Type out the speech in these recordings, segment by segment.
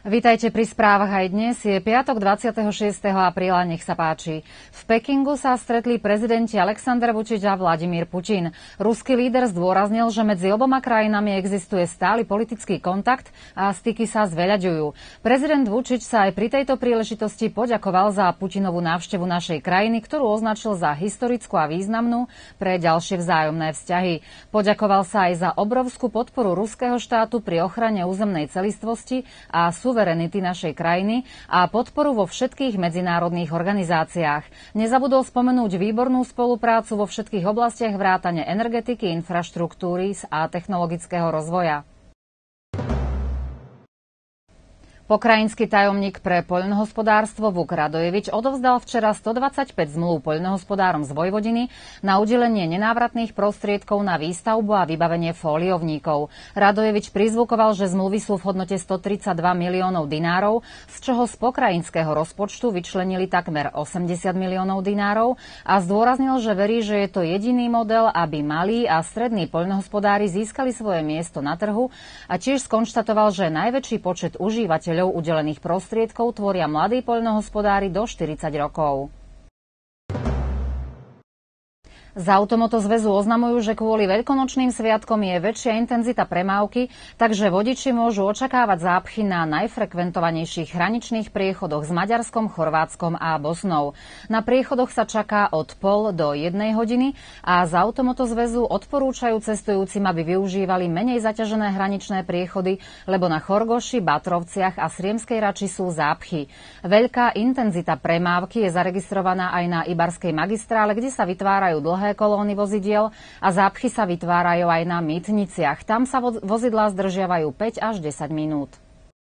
Vítajte pri správach aj dnes. Je piatok 26. apríla, nech sa páči. V Pekingu sa stretli prezidenti Alexander Vučić a Vladimír Putin. Ruský líder zdôraznil, že medzi oboma krajinami existuje stály politický kontakt a styky sa zveľaďujú. Prezident Vučić sa aj pri tejto príležitosti poďakoval za Putinovú návštevu našej krajiny, ktorú označil za historickú a významnú pre ďalšie vzájomné vzťahy. Poďakoval sa aj za obrovskú podporu ruského štátu pri ochrane územnej celistvosti a suverenity našej krajiny a podporu vo všetkých medzinárodných organizáciách. Nezabudol spomenúť výbornú spoluprácu vo všetkých oblastiach vrátane energetiky, infraštruktúry a technologického rozvoja. Pokrajinský tajomník pre poľnohospodárstvo Vuk Radojevič odovzdal včera 125 zmluv poľnohospodárom z Vojvodiny na udelenie nenávratných prostriedkov na výstavbu a vybavenie fóliovníkov. Radojevič prizvukoval, že zmluvy sú v hodnote 132 miliónov dinárov, z čoho z pokrajinského rozpočtu vyčlenili takmer 80 miliónov dinárov a zdôraznil, že verí, že je to jediný model, aby malí a strední poľnohospodári získali svoje miesto na trhu a tiež skonštatoval, že najväčší počet užívateľov udelených prostriedkov tvoria mladí poľnohospodári do 40 rokov. Z Automoto zväzu oznamujú, že kvôli veľkonočným sviatkom je väčšia intenzita premávky, takže vodiči môžu očakávať zápchy na najfrekventovanejších hraničných priechodoch s Maďarskom, Chorvátskom a Bosnou. Na priechodoch sa čaká od 0,5 do 1 hodiny a z Automoto zväzu odporúčajú cestujúcim, aby využívali menej zaťažené hraničné priechody, lebo na Chorgoši, Batrovciach a Sriemskej Rači sú zápchy. Veľká intenzita premávky je zaregistrovaná aj na Ibarskej magistrále, kde sa vytvárajú dlhé kolóny vozidiel a zápchy sa vytvárajú aj na mýtniciach. Tam sa vozidlá zdržiavajú 5 až 10 minút.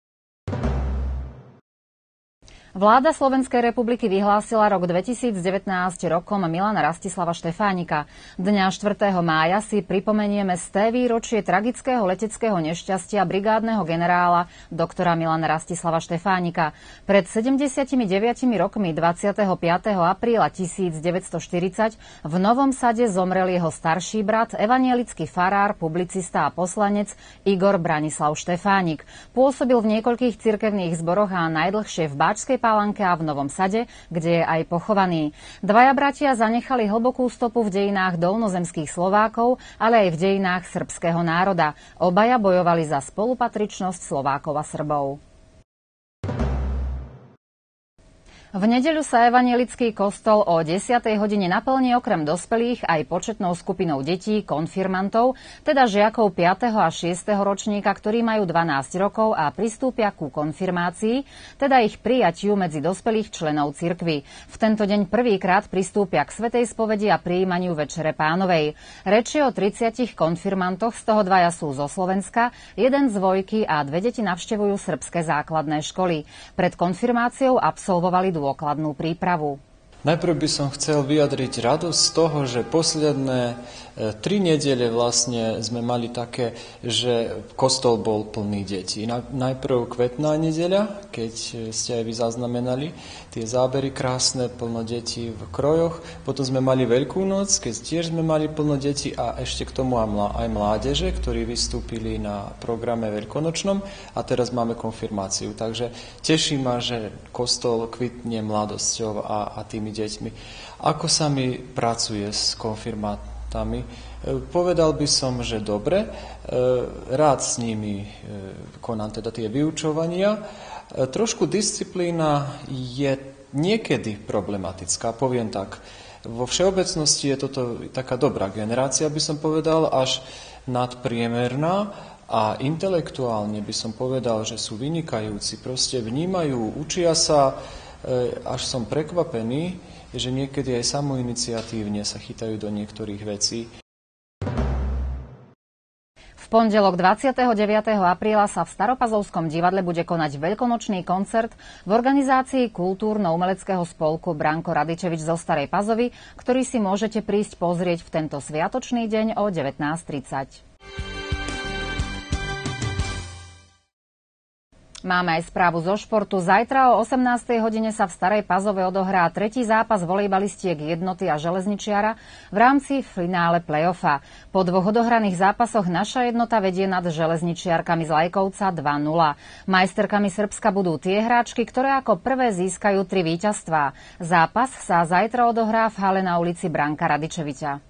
Vláda Slovenskej republiky vyhlásila rok 2019 rokom Milana Rastislava Štefánika. Dňa 4. mája si pripomenieme 100. výročie tragického leteckého nešťastia brigádneho generála doktora Milana Rastislava Štefánika. Pred 79 rokmi 25. apríla 1940 v Novom Sade zomrel jeho starší brat, evanjelický farár, publicista a poslanec Igor Branislav Štefánik. Pôsobil v niekoľkých cirkevných zboroch a najdlhšie v Báčskej Palanke a v Novom Sade, kde je aj pochovaný. Dvaja bratia zanechali hlbokú stopu v dejinách dolnozemských Slovákov, ale aj v dejinách srbského národa. Obaja bojovali za spolupatričnosť Slovákov a Srbov. V nedeľu sa evanjelický kostol o 10. hodine naplní okrem dospelých aj početnou skupinou detí, konfirmantov, teda žiakov 5. a 6. ročníka, ktorí majú 12 rokov a pristúpia ku konfirmácii, teda ich prijatiu medzi dospelých členov cirkvi. V tento deň prvýkrát pristúpia k svätej spovedi a prijímaniu Večere Pánovej. Reč je o 30 konfirmantoch, z toho dvaja sú zo Slovenska, jeden z Vojky a 2 deti navštevujú srbské základné školy. Pred konfirmáciou absolvovali dôkladnú prípravu. Najprv by som chcel vyjadriť radosť z toho, že posledné 3 nedele vlastne sme mali také, že kostol bol plný detí. Najprv kvetná nedeľa, keď ste aj vy zaznamenali tie zábery krásne, plno detí v krojoch. Potom sme mali Veľkú noc, keď tiež sme mali plno detí a ešte k tomu aj mládeže, ktorí vystúpili na programe veľkonočnom a teraz máme konfirmáciu. Takže teší ma, že kostol kvitne mladosťou a tými deťmi. Ako sa mi pracuje s konfirmátami? Povedal by som, že dobre. Rád s nimi konám teda tie vyučovania. Trošku disciplína je niekedy problematická, poviem tak. Vo všeobecnosti je toto taká dobrá generácia, by som povedal, až nadpriemerná. A intelektuálne by som povedal, že sú vynikajúci. Proste vnímajú, učia sa, až som prekvapený, že niekedy aj samoiniciatívne sa chytajú do niektorých vecí. V pondelok 29. apríla sa v Staropazovskom divadle bude konať veľkonočný koncert v organizácii Kultúrno-umeleckého spolku Branko Radičevič zo Starej Pazovy, ktorý si môžete prísť pozrieť v tento sviatočný deň o 19:30. Máme aj správu zo športu. Zajtra o 18. hodine sa v Starej Pazove odohrá tretí zápas volejbalistiek Jednoty a Železničiara v rámci finále play-offa. Po 2 odohraných zápasoch naša Jednota vedie nad Železničiarkami z Lajkovca 2-0. Majsterkami Srbska budú tie hráčky, ktoré ako prvé získajú 3 víťazstvá. Zápas sa zajtra odohrá v hale na ulici Branka Radičeviťa.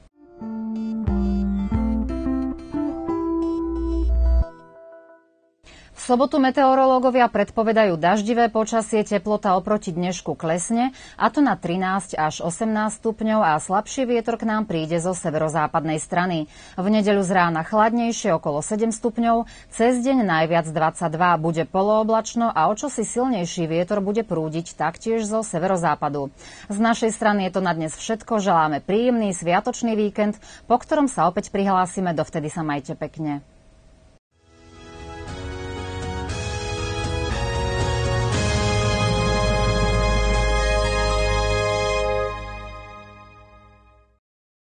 V sobotu meteorológovia predpovedajú daždivé počasie, teplota oproti dnešku klesne, a to na 13 až 18 stupňov a slabší vietor k nám príde zo severozápadnej strany. V nedeľu z rána chladnejšie okolo 7 stupňov, cez deň najviac 22, bude polooblačno a o čosi silnejší vietor bude prúdiť taktiež zo severozápadu. Z našej strany je to na dnes všetko, želáme príjemný sviatočný víkend, po ktorom sa opäť prihlásime, dovtedy sa majte pekne.